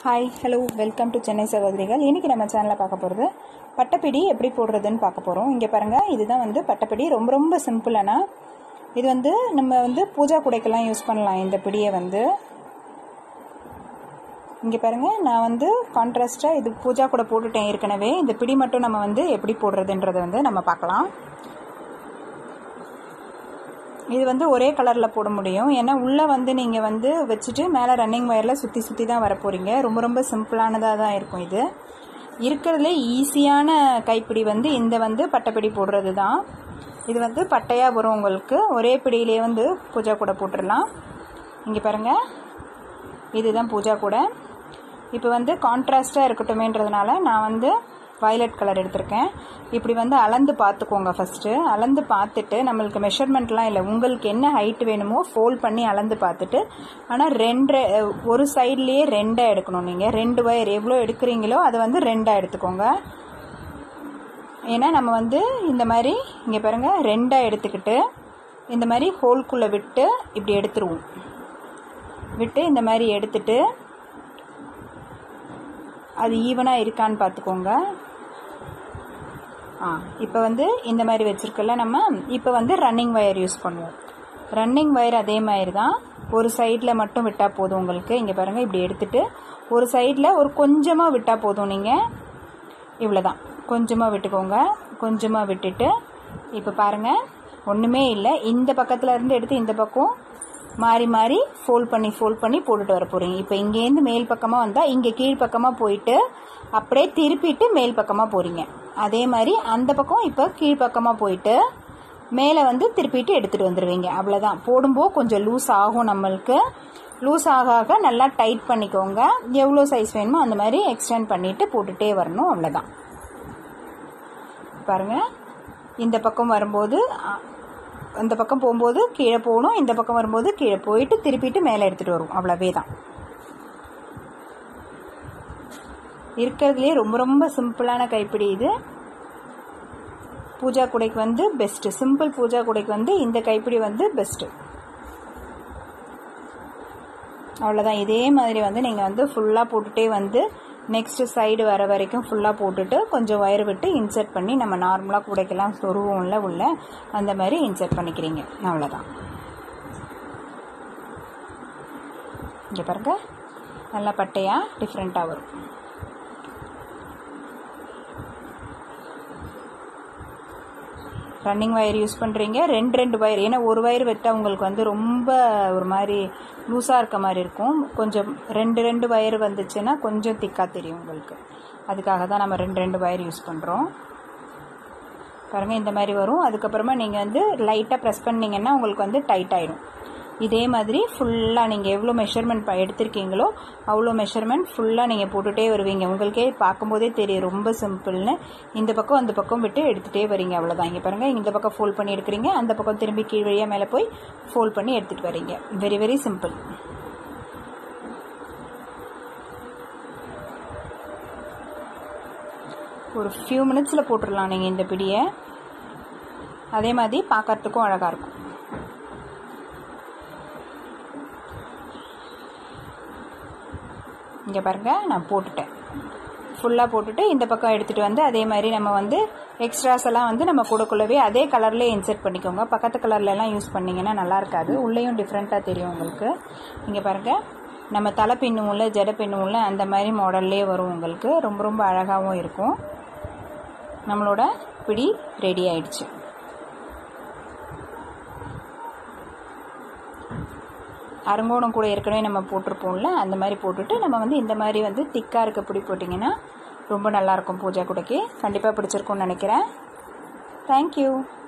Hi hello welcome to Chennai சகோதரிகள். இன்றைக்கி நம்ம சேனலில் பார்க்க போகிறது பட்டைப்பிடி எப்படி போடுறதுன்னு பார்க்க போகிறோம். இங்கே பாருங்கள், இதுதான் வந்து பட்டைப்பிடி. ரொம்ப சிம்பிளானா இது வந்து நம்ம பூஜா குடைக்கெல்லாம் யூஸ் பண்ணலாம். இந்த பிடியை இங்கே பாருங்கள், நான் கான்ட்ராஸ்ட்டாக இது பூஜா கூட போட்டுட்டேன் ஏற்கனவே. இந்த பிடி மட்டும் நம்ம எப்படி போடுறதுன்றதை நம்ம பார்க்கலாம். இது ஒரே கலரில் போட முடியும். ஏன்னா உள்ளே நீங்கள் வச்சுட்டு மேலே ரன்னிங் வயரில் சுற்றி தான் வர போகிறீங்க. ரொம்ப சிம்பிளானதாக தான் இருக்கும். இது இருக்கிறதுலே ஈஸியான கைப்பிடி இந்த பட்டைப்பிடி போடுறது தான். இது பட்டையாக வரும் உங்களுக்கு. ஒரே பிடியிலே பூஜா கூட போட்டுடலாம். இங்கே பாருங்கள், இதுதான் பூஜா கூட. இப்போ கான்ட்ராஸ்டாக இருக்கட்டுமேன்றதுனால நான் வயலட் கலர் எடுத்திருக்கேன். இப்படி அளந்து பார்த்துக்கோங்க. ஃபஸ்ட்டு அளந்து பார்த்துட்டு, நம்மளுக்கு மெஷர்மெண்ட்லாம் இல்லை, உங்களுக்கு என்ன ஹைட் வேணுமோ ஃபோல்ட் பண்ணி அளந்து பார்த்துட்டு, ஆனால் ஒரு சைட்லேயே 2 எடுக்கணும். நீங்கள் 2 வயர் எவ்வளோ எடுக்கிறீங்களோ அதை 2 எடுத்துக்கோங்க. ஏன்னா நம்ம இந்த மாதிரி இங்கே பாருங்கள் 2 எடுத்துக்கிட்டு இந்த மாதிரி ஹோல்குள்ளே விட்டு இப்படி எடுத்துருவோம். விட்டு இந்த மாதிரி எடுத்துட்டு அது ஈவனாக இருக்கான்னு பார்த்துக்கோங்க. இப்போ இந்த மாதிரி வச்சுருக்கல நம்ம. இப்போ ரன்னிங் வயர் யூஸ் பண்ணுவோம். ரன்னிங் வயர் அதே மாதிரி தான். ஒரு சைடில் மட்டும் விட்டால் போதும் உங்களுக்கு. இங்கே பாருங்கள், இப்படி எடுத்துகிட்டு ஒரு சைடில் ஒரு கொஞ்சமாக விட்டால் போதும். நீங்கள் இவ்வளோ தான், கொஞ்சமாக விட்டுக்கோங்க. கொஞ்சமாக விட்டுட்டு இப்போ பாருங்கள், ஒன்றுமே இல்லை. இந்த பக்கத்தில் இருந்து எடுத்து இந்த பக்கம் மாறி மாறி ஃபோல்ட் பண்ணி போட்டுட்டு வர போகிறீங்க. இப்போ இங்கேருந்து மேல் பக்கமாக வந்தால் இங்கே கீழ்ப்பக்கமாக போயிட்டு அப்படியே திருப்பிட்டு மேல் பக்கமாக போகிறீங்க. அதே மாதிரி அந்த பக்கம் இப்போ கீழ்ப்பக்கமாக போயிட்டு மேலே திருப்பிட்டு எடுத்துகிட்டு வந்துடுவீங்க. அவ்வளோதான். போடும்போது கொஞ்சம் லூஸ் ஆகும். நம்மளுக்கு லூஸ் ஆக நல்லா டைட் பண்ணிக்கோங்க. எவ்வளோ சைஸ் வேணுமோ அந்த மாதிரி எக்ஸ்டெண்ட் பண்ணிவிட்டு போட்டுகிட்டே வரணும். அவ்வளோதான். பாருங்கள், இந்த பக்கம் வரும்போது அந்த பக்கம் போகும்போது கீழே போகணும், இந்த பக்கம் வரும்போது கீழே போயிட்டு திருப்பிட்டு மேலே எடுத்துகிட்டு வரும். அவ்வளவே தான். இருக்கிறதுலே ரொம்ப சிம்பிளான கைப்பிடி இது. பூஜா குடைக்கு பெஸ்ட்டு. சிம்பிள் பூஜா குடைக்கு இந்த கைப்பிடி பெஸ்ட்டு. அவ்வளோதான். இதே மாதிரி நீங்கள் ஃபுல்லாக போட்டுகிட்டே நெக்ஸ்ட் சைடு வர வரைக்கும் ஃபுல்லாக போட்டுட்டு கொஞ்சம் வயர் விட்டு இன்சர்ட் பண்ணி நம்ம நார்மலாக குடைக்கெல்லாம் சொருவோம்ல உள்ள, அந்த மாதிரி இன்சர்ட் பண்ணிக்கிறீங்க. அவ்வளோதான். இங்கே பாருங்க, நல்லா பட்டையாக டிஃப்ரெண்ட்டாக வரும். ரன்னிங் வயர் யூஸ் பண்ணுறீங்க. 2 வயர். ஏன்னா ஒரு வயர் வெட்டால் உங்களுக்கு ரொம்ப ஒரு மாதிரி லூஸாக இருக்க மாதிரி இருக்கும். கொஞ்சம் 2 வயர் வந்துச்சுன்னா கொஞ்சம் திக்காக தெரியும் உங்களுக்கு. அதுக்காக தான் நம்ம 2 வயர் யூஸ் பண்ணுறோம். பாருங்கள், இந்த மாதிரி வரும். அதுக்கப்புறமா நீங்கள் லைட்டாக ப்ரெஸ் பண்ணிங்கன்னா உங்களுக்கு டைட் ஆகிடும். இதே மாதிரி ஃபுல்லாக நீங்கள் எவ்வளோ மெஷர்மெண்ட் எடுத்திருக்கீங்களோ அவ்வளோ மெஷர்மெண்ட் ஃபுல்லாக நீங்கள் போட்டுகிட்டே வருவீங்க. உங்களுக்கே பார்க்கும்போதே தெரியும் ரொம்ப சிம்பிள்னு. இந்த பக்கம் அந்த பக்கம் விட்டு எடுத்துகிட்டே வரீங்க. அவ்வளோதான். இங்கே பாருங்கள், இந்த பக்கம் ஃபோல்ட் பண்ணி எடுக்கிறீங்க, அந்த பக்கம் திரும்பி கீழ் வழியாக மேலே போய் ஃபோல்ட் பண்ணி எடுத்துகிட்டு வரீங்க. Very simple. ஒரு ஃபியூ மினிட்ஸில் போட்டுடலாம் நீங்கள் இந்த பிடியை. அதே மாதிரி பார்க்கறதுக்கும் அழகாக இருக்கும். இங்கே பாருங்கள், நான் போட்டுட்டேன். ஃபுல்லாக போட்டுட்டு இந்த பக்கம் எடுத்துகிட்டு அதே மாதிரி நம்ம எக்ஸ்ட்ராஸ் எல்லாம் நம்ம கூடக்குள்ளவே அதே கலர்லேயே இன்சர்ட் பண்ணிக்கோங்க. பக்கத்து கலர்லலாம் யூஸ் பண்ணிங்கன்னா நல்லா இருக்காது. உள்ளேயும் டிஃப்ரெண்ட்டாக தெரியும் உங்களுக்கு. இங்கே பாருங்கள், நம்ம தலை பின்னும்ல ஜடை பின்னும்ல அந்த மாதிரி மாடல்லே வரும் உங்களுக்கு. ரொம்ப அழகாகவும் இருக்கும். நம்மளோட பிடி ரெடி ஆயிடுச்சு. அருங்கோணம் கூட ஏற்கனவே நம்ம போட்டிருப்போம்ல, அந்த மாதிரி போட்டுட்டு நம்ம இந்த மாதிரி திக்காக இருக்க பிடி போட்டிங்கன்னா ரொம்ப நல்லாயிருக்கும் பூஜா கூடைக்கு. கண்டிப்பாக பிடிச்சிருக்கும்னு நினைக்கிறேன். தேங்க்யூ.